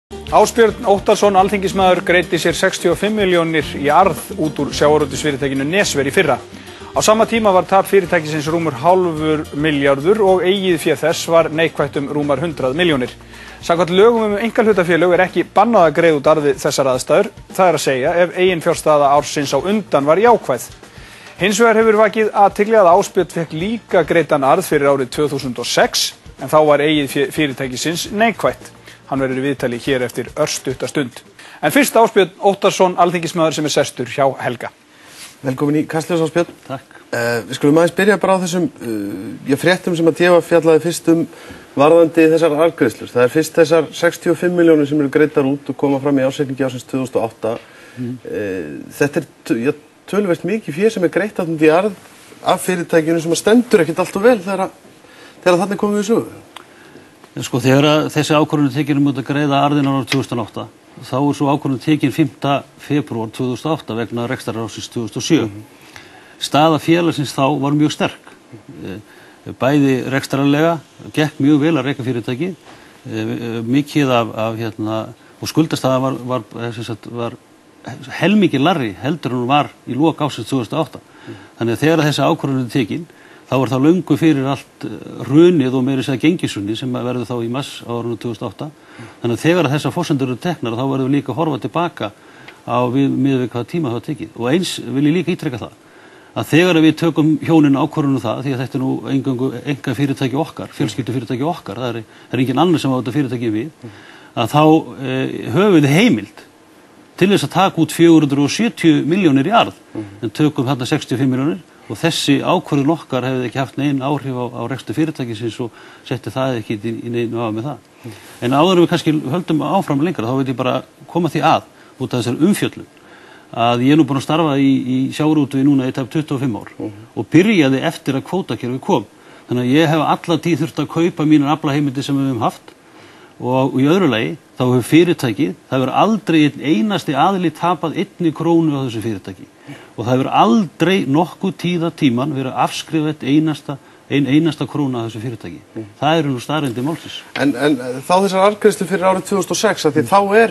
Ásbjörn Óttarsson, alþingismaður, greiddi sér 65 milljónir í arð út úr sjávarútvegsfyrirtækinu Nesver í fyrra. Á sama tíma var tap fyrirtækisins rúmur hálfur milljarður og eigið fé þess var neikvætt rúmar 100 milljónir. Samkvæmt lögum einkahlutafélög ekki bannað að greiða út arði þessar aðstæður, það að segja ef eiginfjárstaða ársins á undan var jákvæð. Hins vegar hefur vakið athygli að Ásbjörn fékk líka greiddan arð fyrir árið 2006 en þá var eigið fyrirtækisins neikvætt. Hann verður í viðtali hér eftir örstutta stund. En fyrst Ásbjörn Óttarsson, alþingismaður sem sestur hjá Helga. Velkomin í Kastljós, Ásbjörn. Takk. Við skulum aðeins byrja bara á þessum fréttum sem að DV fjallaði fyrst varðandi þessar arðgreiðslur. Það fyrst þessar 65 milljónir sem eru greiddar út og koma fram í ársreikningi ársins 2008. Þetta töluvert mikið fé sem greitt í arð af fyrirtækinu sem stendur ekkert allt og vel þegar þarna komum við í sögu. Sko, þegar þessi ákvörðun tekin að greiða arðinn árið 2008, þá svo ákvörðun tekin 5. febrúar 2008 vegna rekstrarársins 2007. Staða félagsins þá var mjög sterk. Bæði rekstrarlega, gekk mjög vel að reka fyrirtæki, mikið og skuldastaða var helmingi larri heldur en hún var í lok ársins 2008. Þannig að þegar þessi ákvörðun tekin, þá var það löngu fyrir allt hrunið og meira segja gengisunni sem verður þá í mars árinu 2008. Þannig að þegar þessar forsendur eru teknar þá verður við líka að horfa tilbaka á miðað við hvaða tíma það var tekið. Og eins vil ég líka ítreka það að þegar við tökum hjónin ákvörðun það, því að þetta nú eingöngu fyrirtæki okkar, fjölskyldufyrirtæki okkar, það er engin annar sem á þetta fyrirtæki við, að þá höfum við heimild til þess að taka út 470 milljónir í arð, en tökum þarna 65 milljónir. Og þessi ákvörðun okkar hefði ekki haft neinn áhrif á rekstur fyrirtækisins og setti það ekki í neinu af með það. En áður við kannski höldum áfram lengra, þá vil ég bara koma því að út af þessari umfjöllun að ég nú búin að starfa í sjávarútvegi núna í tæp 25 ár og byrjaði eftir að kvótakerfið kom. Þannig að ég hef alla tíð þurft að kaupa mínar aflaheimildir sem við höfum haft og í öðru lagi þá hefur fyrirtækið, það hefur aldrei einn einasti aðili tapað 1 krónu á þessu fyrirtæki. Og það hefur aldrei nokkuð tíman verið að afskrifa ein einasta króna af þessu fyrirtæki. Það eru nú staðreyndir málsins. En þá þessar arðgreiðslur fyrir árið 2006, því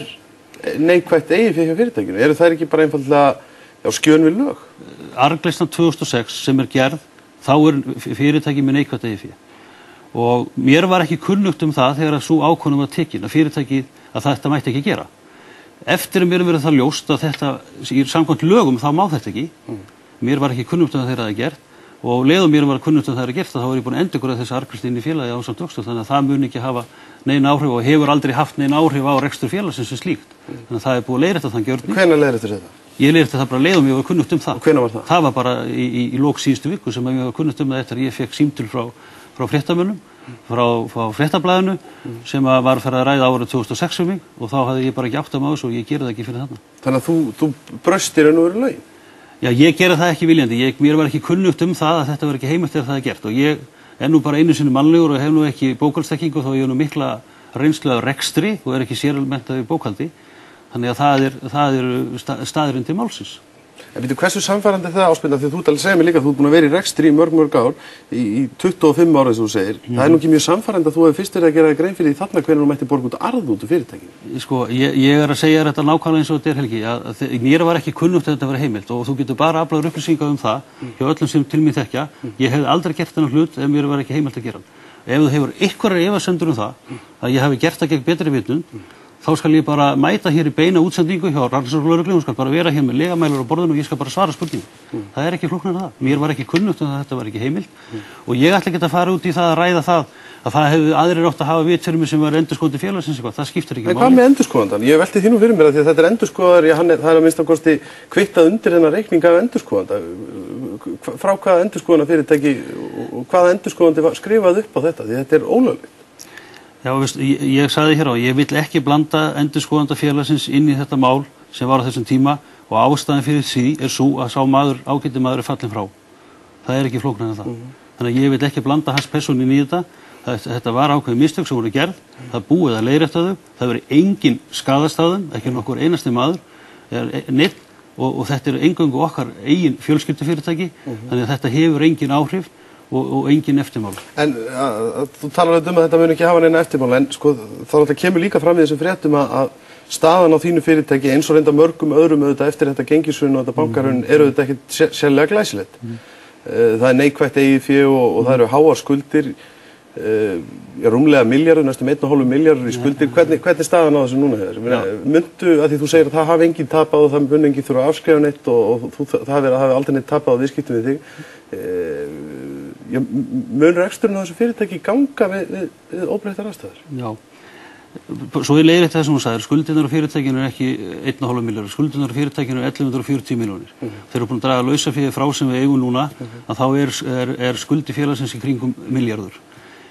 þá neikvætt eigið fé hjá fyrirtækinu. Eru það ekki bara einfaldlega skjön við lög? Arðgreiðslan 2006 sem gerð, þá fyrirtæki með neikvætt eigið fé. Og mér var ekki kunnugt það þegar sú ákvörðun var tekin að þetta mætti ekki gera. Eftir að mér verið það ljóst að þetta, í samkvæmt lögum, þá má þetta ekki. Mér var ekki kunnugt þegar það er gert og leiðum mér var kunnugt það er gert þá var ég búin að endurgreiða þessi arðgreiðslu inn í félagi ásamt vöxtum, þannig að það mun ekki hafa nein áhrif og hefur aldrei haft nein áhrif á rekstur félagsins sem slíkt. Þannig að það búið að leiðrétta þann gjörning. Hvenær leiðréttir þetta? Ég leiðrétti það bara leiðum ég var kunnugt það. Og hvenær var það? Það var bara í lok síðustu viku sem ég var kunnugt það eftir að ég fékk símtöl frá fréttamönnum, frá fréttablaðinu sem var fyrir að ræða árið 2006 um mig og þá hafði ég bara ekki áttað mig á þessu og ég gerði það ekki fyrir þarna. Þannig að þú bröstir en nú eru lögin? Já, ég gerði það ekki viljandi. Mér var ekki kunnugt það að þetta var ekki heimilt þegar það er gert og ég er nú bara einu sinni mannlegur og hef nú ekki bókhaldsþekkingu þó ég hef nú mikla reynslu af rekstri og er ekki sérmenntaður í bókhaldi. Þannig að það eru staðreyndir málsins. En veitu, hversu samfærandi það, Ásbjörn, því þú talar segja mig líka að þú ert búin að vera í rekstri í mörg ár, í 25 ára sem þú segir. Það er nú ekki mjög samfærandi að þú hefur fyrst verið að gera grein fyrir því þarna hvernig þú mætti borga út arð út úr fyrirtækinu. Sko, ég er að segja þetta nákvæmlega eins og þetta Helgi, að mér var ekki kunnugt að þetta vera heimilt og þú getur bara aflað upplýsingar það hjá öllum sem til mín þekkja. Ég hef aldrei gert þennan hlut ef mér var ekki heimilt að gera hann. Ef þú hefur einhverjar efasemdir það að ég hafi gert það gegn betri vitund, þá skal ég bara mæta hér í beina útsendingu hjá rannsóknarlögreglu, hún skal bara vera hér með legamælar á borðinu og ég skal bara svara spurningum. Það er ekki flóknara en það. Mér var ekki kunnugt að þetta var ekki heimilt og ég ætla ekki að fara út í það að ræða það að það hefði aðrir átt að hafa vit fyrir mig sem var endurskoðandi félagsins eitthvað. Það skiptir ekki máli. En hvað með endurskoðandann? Ég velti því nú fyrir mér að því að þetta er endurskoðari, það er að minnsta kosti kvittað undir þennan reikning af endurskoðanda. Frá hvaða endurskoðunarfyrirtæki og hvaða endurskoðandi skrifaði upp á þetta? Því þetta er ólöglegt. Já, ég sagði hér á, ég vill ekki blanda endurskoðanda félagsins inn í þetta mál sem var á þessum tíma og ástæðan fyrir því er svo að sá ágæti maður er fallinn frá. Það er ekki flóknara en það. Þannig að ég vill ekki blanda hans persónu inn í þetta. Þetta var ákveðin mistök sem voru gerð, það búið að leiðrétta þau, það verið engin skaðast á þeim, ekki nokkur einasti maður, neitt og þetta er eingöngu okkar eigin fjölskyldufyrirtæki, þannig að þetta hefur engin áhrif og engin eftirmál. En þú talar að þetta mun ekki hafa neina eftirmál, en sko þá kemur líka fram í þessum fréttum að staðan á þínu fyrirtæki eins og reynda mörgum öðrum auðvitað eftir þetta gengishrun og þetta bankahrun eru auðvitað ekki sérlega glæsilegt. Það neikvætt eigið fé og það eru háar skuldir, rúmlega milljarður, næstum 1,5 milljarður í skuldir. Hvernig staðan á þessu núna hér? Myndu, að því þú segir að það hafi enginn tapað og það mun enginn þurfa að afskrifa neitt og það hafi aldrei neitt tapað á viðskiptum við þig. Mun reksturinn á þessu fyrirtæki ganga við óbreyttar aðstæður? Já. Svo ég leiðrétti það sem hún sagði, skuldirnar á fyrirtækinu er ekki 1,5 milljarður, skuldirnar á fyrirtækinu er 1140 milljónir. Þeir eru búin að draga lausafé frá sem við eigum núna, að þá er skuldi félagsins í kringum milljarður.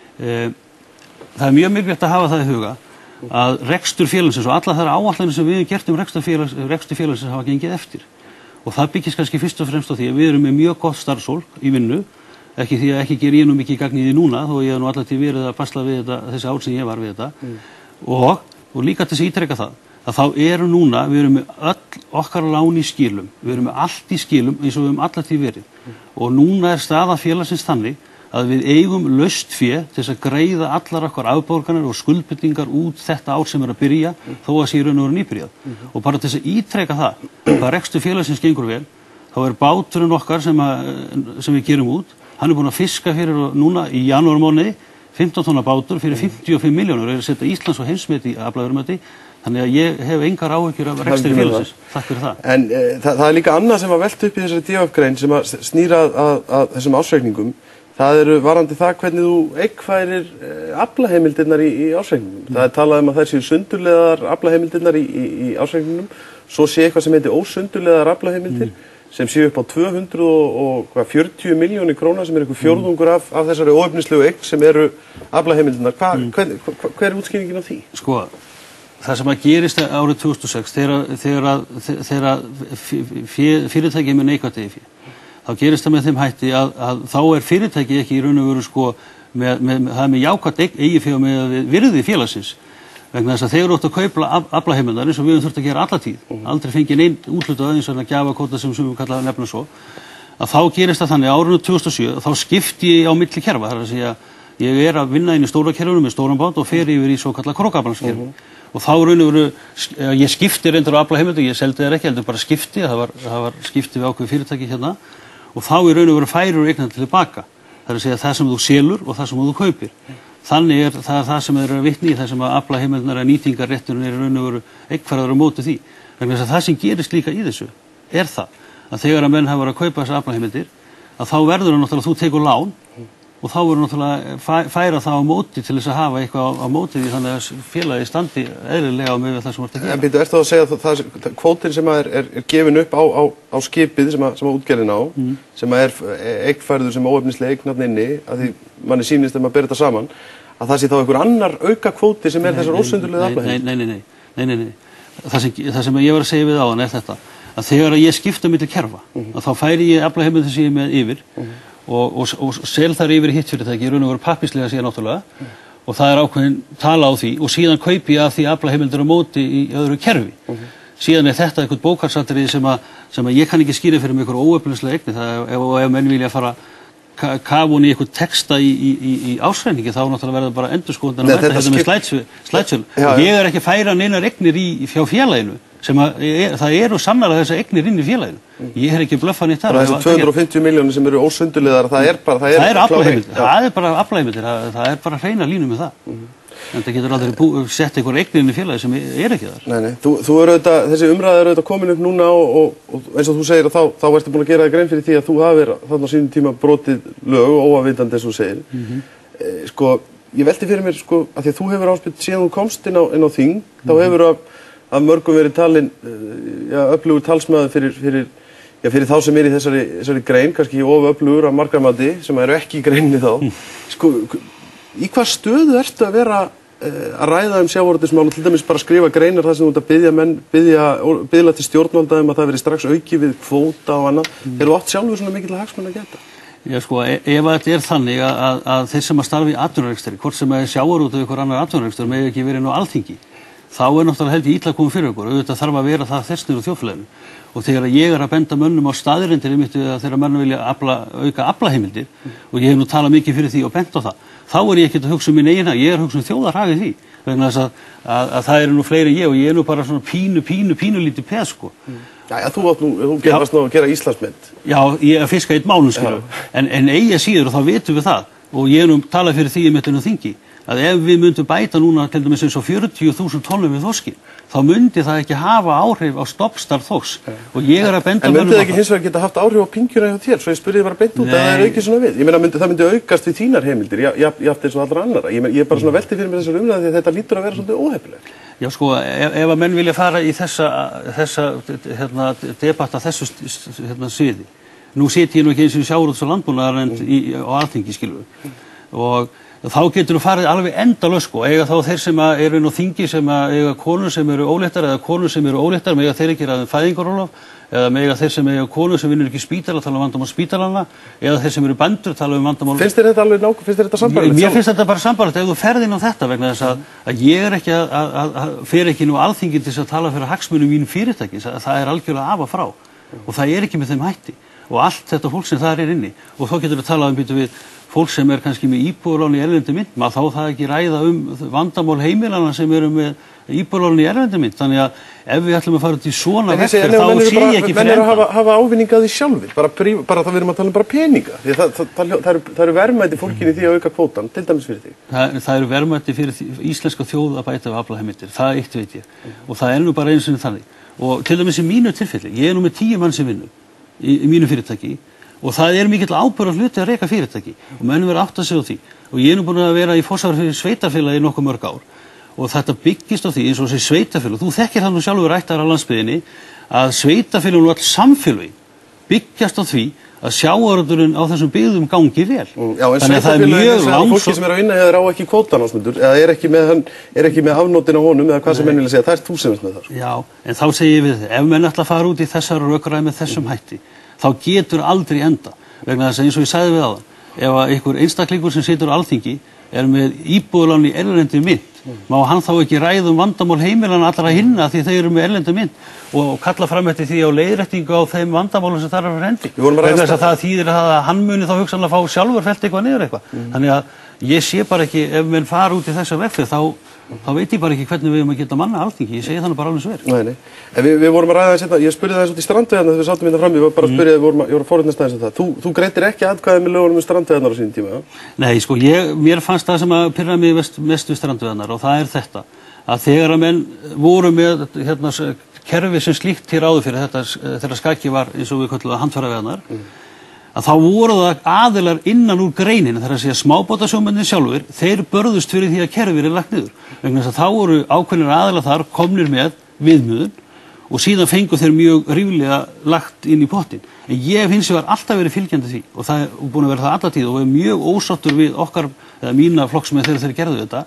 Það er mjög mikilvægt að hafa það í huga að rekstur félagsins og alla þær áætlanir sem við hefum gert rekstur félagsins hafa gengið eftir. Og það byggist kannski fyrst og fremst á því að við erum með mjög gott starfsfólk í vinnu, ekki því að ekki ger ég nú mikið gagn í því núna, þó ég hef nú alltaf verið að basla við þetta þessi ár sem ég var við þetta. Og líka til þess að ítreka það, að þá eru núna, við erum með öll okkar lán í skilum, við erum með allt í skilum eins og við höfum alltaf því verið. Og núna er staða félagsins þannig að við eigum laust fé til þess að greiða allar okkar afborganir og skuldbindingar út þetta ár sem er að byrja, þó að sé í raun og veru nýbyrjað. Og bara til þess að ítreka það, hvað rekstur félagsins gengur vel, þá er báturinn okkar sem við gerum út, hann er búinn að fiska fyrir núna í janúarmánuði 15 tonna bátur fyrir 55 milljónur og er að setja Íslands og heimsmet í aflaverðmæti, þannig að ég hef engar áhyggjur af rekstri félagsins. Takk fyrir það. En það er líka annað sem var velt upp í þessari DF-grein sem að snýra að þessum ársreikningum. Það eru varandi það hvernig þú eigfærir aflaheimildirnar í ársreikningum. Það er talað um að þær séu sundurliðar aflaheimildirnar í ársreikningum, svo sé eitthvað sem heitir ósundurliðar aflaheimildir sem séu upp á 240 milljónir króna sem er einhver fjórðungur af þessari óefnislegu eign sem eru aflaheimildirnar. Hver er útskýringin á því? Sko, það sem að gerist árið 2006 þegar fyrirtæki með neikvætt eigið fé, þá gerist það með þeim hætti að þá er fyrirtæki ekki í raun og veru sko það er með jákvætt eigið fé og með virði félagsins. Vegna þess að þeir eru átt að kaupa aflaheimildar eins og við höfum þurft að gera alla tíð, aldrei fengið neinn úthlutað eins og að gjafakvóta sem við kalla nefna svo, að þá gerist það þannig árinu 2007 þá skipti ég á milli kerfa, það er að segja ég er að vinna inn í stóra kerfinu með stóran bát og fer yfir í svo kalla krókaflanskerfi. Og þá raun og veru, ég skipti reyndar á aflaheimildu, ég seldi þær ekki, heldur bara skipti, það var skipti við ákveð fyrirtæki hérna, og þá í raun og veru færir eignan til tilbaka, það er að segja það sem þú selur og það sem þú kaupir. Þannig er það sem þeir eru að vitni í, það sem að aflaheimildirnar að nýtingarrétturinn er í raun og veru eigfæraður á móti því. Vegna þess að það sem gerist líka í þessu er það að þegar að menn hafa verið að kaupa þessar aflaheimildir, að þá verður það náttúrulega að þú tekur lán og þá verður náttúrulega færa það á móti til þess að hafa eitthvað á móti því þannig að félagi standi eðlilega á með það sem þú ert að gera. En býttu, ertu að segja að það kvótinn sem er gefin upp á skipið sem að útgerðin á, sem er eigfærður sem óefnislega eign þarna inni, að því manni sýnist maður ber þetta saman, að það sé þá einhver annar auka kvóti sem er þessar ósundurlegu aflaheimildir? Nei. Það sem ég var að segja við áðan er þetta, að þegar ég skipta milli kerfa, að þá færi ég aflaheimildir sem ég er með yfir og sel þar yfir í hitt fyrirtæki í raun og veru pappislega síðan náttúrulega og það er ákveðin tala á því og síðan kaupi ég af því aflaheimildir á móti í öðru kerfi. Síðan er þetta eitthvað bókhaldsattriði sem að ég kann ekki skýra fyrir mig einhver óefnislega eigni, ef menn vilja fara kafun í eitthvað texta í ásreiningi þá náttúrulega verður bara endurskoðunar að mæta þetta með slætsölu. Ég er ekki að færa neinar eignir hjá félaginu sem það eru sannarlega þessar eignir inn í félaginu. Ég er ekki blöffan í það. Þessar 250 milljónir sem eru ósundurliðar, það er aflaheimildir. Það er bara aflaheimildir, það er bara hreina línu með það. En það getur aldrei sett einhver eignir inn í félagi sem er ekki þar. Nei. Þú eru auðvitað, þessi umræða eru auðvitað komin upp núna og eins og þú segir að þá ertu búin að gera það grein fyrir því að þú hafir þarna á sínum tíma brotið lög óafvitandi eins og þú segir. Sko, ég velti fyrir mér sko að því að þú hefur áspyrt síðan þú komst inn á þing, þá hefur af mörgum verið talin öflugur talsmaður fyrir þá sem er í þessari grein, kannski oföflugur af margarmati sem eru ekki í greinni þá. Sko, í hvað stöðu ertu að vera að ræða sjávarútvegsmál og til dæmis bara skrifa greinar þar sem þú ert að biðla til stjórnvalda að það veri strax auki við kvóta og annað. Eru þú átt sjálfur svona mikil hagsmuna að geta? Já sko, ef þetta er þannig að þeir sem að starfa í atvinnurekstri, hvort sem að sjávarútveg ykkur annar atvinnurekstur með ekki verið nú alþingi, þá náttúrulega held ég illa að koma fyrir okkur. Auðvitað þarf að vera það þessnir á þjóðfélaginu. Og þegar ég að benda mönnum á staðreyndir þegar mönnum vilja auka aflaheimildir, og ég hef nú talað mikið fyrir því og bent á það, þá ég ekkert að hugsa um minn eigin hag, ég að hugsa um þjóðarhag í því. Vegna þess að það nú fleiri en ég, og ég nú bara svona pínu lítið peð, sko. Já, þú gerðast nú að gera Íslandsmet. Já, ég að fiska einn málum, skilur. En eigi síður, og þá vitum við það, og ég nú talað fyrir því í mittinu þingi, að ef við myndum bæta núna til dæmis eins og 40.000 tonnum við þorski, þá myndi það ekki hafa áhrif á stofnstærð þorsks. Og ég að benda en myndi það ekki hins vegar geta haft áhrif á pingjuna hjá þér, svo ég spurði bara beint út að það ekki svona við. Ég meina það myndi aukast við þínar heimildir, jafnt eins og allra annara. Ég bara svona velti fyrir mér þessar umræði því að þetta lítur að vera svolítið óheppilegt. Já, sko, ef að menn vilja fara í þessa debatta þessu sviði. Nú sit ég nú ekki eins og sjávarútvegs- og landbúnaðarnefnd á Alþingi, skilur við. Og þá getur þú farið alveg endalaust, sko. Eiga þá þeir sem eru inn á þingi sem eiga konur sem eru óléttar, eða konur sem eru óléttar, eiga þeir ekki ræða fæðingarorlof, eða eiga þeir sem eiga konur sem vinnur ekki í spítala, tala um vandamál spítalanna, eða þeir sem eru bændur, tala um vandamál. Finnst þér þetta alveg finnst þér þetta sambarlegt? Mér finnst þetta bara sambarlegt ef þú ferð inn á þetta, vegna þess að ég ekki fer ekki nú Alþingi til að tala fyrir hagsmunum mínum fyrirtækis, það algjörlega af og frá, og það ekki með þeim hætti, og allt þetta fólk sem það inni, og þá getur við talað býtu við fólk sem kannski með íbúðarlán í erlendri mynt, þá það ekki ræða vandamál heimilanna sem eru með íbúðarlán í erlendri mynt. Þannig að ef við ætlum að fara til svona vegferð, þá sé ég ekki fyrir enda. Menn hafa ávinning að því sjálfir, bara það við erum að tala um bara peninga. Það eru verðmæti fólkinni því að auka kvótan, til dæmis fyrir því. Það eru verðmæti fyrir íslenska þjóð að bæta við aflaheimildir, það eitt veit ég. Og það nú bara eins og þannig. Og til dæmis í mínu tilfelli, ég nú með 10 mann sem vinnu í mínu fyrirtæki, og það mikill ábyrgð hluti að reka fyrirtæki og menn verður átt að segja á því, og ég nú búin að vera í forsvari fyrir sveitarfélagi í nokkuð mörg ár, og þetta byggist á því eins og þessi sveitarfélag, þú þekkir það nú sjálfur ættar á landsbyggðinni, að sveitarfélagin og all samfélagi byggjast á því að sjávarútvegurinn á þessum byggðum gangi vel. Já, en sveitarfélagin fólki sem að vinna á ekki kvótan ásmundur, eða ekki með afnótin á honum, eða hvað sem menn vilja segja, það þú sem veist með það. Já, en þá segi ég við þið, ef menn ætla að fara út í þessar rökræði með þessum hætti, þá getur aldrei enda, vegna þess að eins og ég sagði við áðan, ef einhver einstaklingur sem situr á Alþingi með íbúðarlán í erlendri mynt, má hann þá ekki ræða vandamál heimilanna allra hinna því þeir eru með erlendri mynt og kalla fram eftir því á leiðréttingu á þeim vandamálum sem þar eru fyrir hendi. Vegna þess að það þýðir að hann muni þá hugsanlega fá sjálfur fellt eitthvað niður eitthvað. Þannig að ég sé bara ekki, ef menn fara út í þessa vegferð, þá veit ég bara ekki hvernig við að geta manna Alþingi. Ég segi þannig bara alveg svo Nei. En við vorum að ræða þess að, ég spurði það út í strandveiðarnar þegar við sátum hérna fram, ég var bara að spyrja, ég var að forutnast aðeins það. Þú greiddir ekki atkvæði með lögunum um strandveiðarnar á sínum tíma, já? Nei, sko, mér fannst það sem að pirra mig mest við strandveiðarnar, og það þetta, að þegar að menn voru með kerfi sem slíkt hér áður fyrir þetta, þegar skaki var eins og við köllum handfæraveiðarnar, að þá voru það aðilar innan úr greininu, þar að segja smábátasjómennir sjálfur, þeir börðust fyrir því að kerfið lagt niður. Vegna þess að þá voru ákveðnir aðilar þar komnir með viðmiðun og síðan fengu þeir mjög ríflega lagt inn í pottin. En ég hef hins vegar alltaf verið fylgjandi því, og það búin að vera það alla tíð, og er mjög ósáttur við okkar, eða mína flokksmenn þegar þeir gerðu þetta,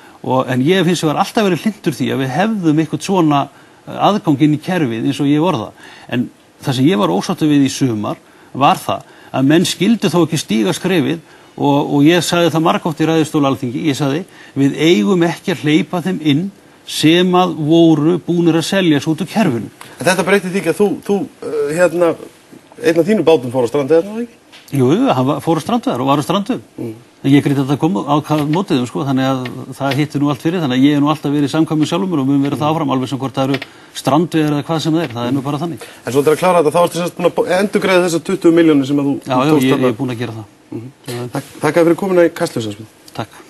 en ég hef hins vegar alltaf verið hlynntur því að við hefðum eitthvað svona aðgang inn í kerfið eins og ég orða. En það sem ég var ósáttur við í sumar var það að menn skildu þó ekki stíga skrefið, og ég sagði það margótt í ræðustól Alþingi, ég sagði við eigum ekki að hleypa þeim inn sem að voru búnir að seljast út úr kerfinu. En þetta breytti því að þú einn af þínum bátum fór á strandveiðar, ekki? Jú, hann fór á strandveiðar og var á strandveiðum. Ég greit að það kom á mótiðum, sko, þannig að það hittir nú allt fyrir, þannig að ég nú alltaf verið samkvæmur sjálfur og mun verið það áfram, alveg sem hvort það eru strandveiðar eða hvað sem það er nú bara þannig. En svo til að klára þetta, þá ertu semst búin að endurgreiða þessar 20 milljónir sem að þú tókst þarna. Já, ég er búin að gera það. Takk fyrir komuna í Kastljós. Takk.